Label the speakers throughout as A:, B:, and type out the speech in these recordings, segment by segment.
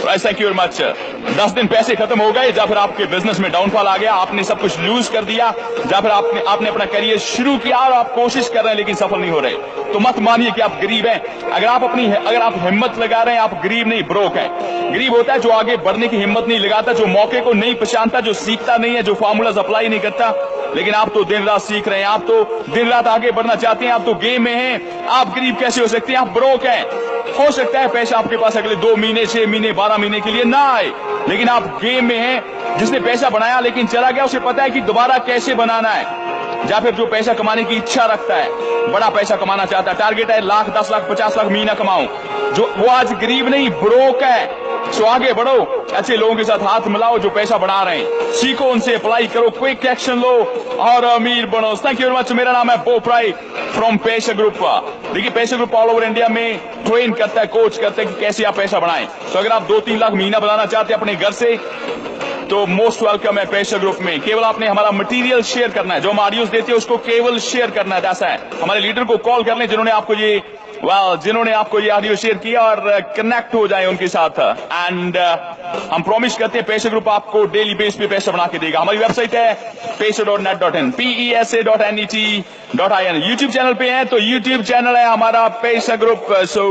A: Thank you very much. 10 दिन पैसे खत्म हो गए, या फिर आपके बिजनेस में डाउनफॉल आ गया, आपने सब कुछ लूज कर दिया, या फिर आपने अपना करियर शुरू किया और आप कोशिश कर रहे हैं लेकिन सफल नहीं हो रहे, तो मत मानिए कि आप गरीब हैं। अगर आप हिम्मत लगा रहे हैं, आप गरीब नहीं, ब्रोक हैं। गरीब होता है जो आगे बढ़ने की हिम्मत नहीं लगाता, जो मौके को नहीं पहचानता, जो सीखता नहीं है, जो फार्मूलाज अप्लाई नहीं करता। लेकिन आप तो दिन रात सीख रहे हैं, आप तो दिन रात आगे बढ़ना चाहते हैं, आप तो गेम में हैं। आप गरीब कैसे हो सकते हैं? आप ब्रोक हैं। हो सकता है पैसा आपके पास अगले 2 महीने, 6 महीने, 12 महीने के लिए ना आए, लेकिन आप गेम में हैं। जिसने पैसा बनाया लेकिन चला गया, उसे पता है कि दोबारा कैसे बनाना है। या फिर जो पैसा कमाने की इच्छा रखता है, बड़ा पैसा कमाना चाहता है, टारगेट है लाख, 10 लाख, 50 लाख महीना कमाऊं, जो वो आज गरीब नहीं, ब्रोक है। सो आगे बढ़ो, अच्छे लोगों के साथ हाथ मिलाओ जो पैसा बना रहे हैं, सीखो, उनसे अप्लाई करो, क्विक एक्शन लो और अमीर बनो। Thank you very much. मेरा नाम है बो प्राई फ्रॉम पैसा ग्रुप। देखिए पैसा ग्रुप ऑल ओवर इंडिया में ट्रेन करता है, कोच करता है कि कैसे आप पैसा बनाएं। तो अगर आप 2-3 लाख महीना बनाना चाहते हैं अपने घर से, तो मोस्ट वेलकम है पैसा ग्रुप में। केवल आपने हमारा मटेरियल शेयर करना है, जो हम ऑडियोज देते हैं उसको केवल शेयर करना है। ऐसा है, हमारे लीडर को कॉल कर लें जिन्होंने आपको ये ऑडियो शेयर किया, और कनेक्ट हो जाए उनके साथ। एंड हम प्रॉमिस करते हैं पैसा ग्रुप आपको डेली बेस पे पैसा बना के देगा। हमारी वेबसाइट है pesa.net.in, pesa.net.in। यूट्यूब चैनल पे है तो यूट्यूब चैनल है हमारा पैसा ग्रुप, सो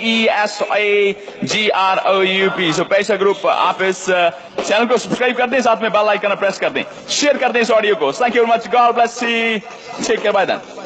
A: PESAGROUP, सो पैसा ग्रुप। आप इस चैनल को सब्सक्राइब कर दें, साथ में बेल आइकन प्रेस कर दें, शेयर कर दें इस ऑडियो को। Thank you very much, God bless you, take care, bye then.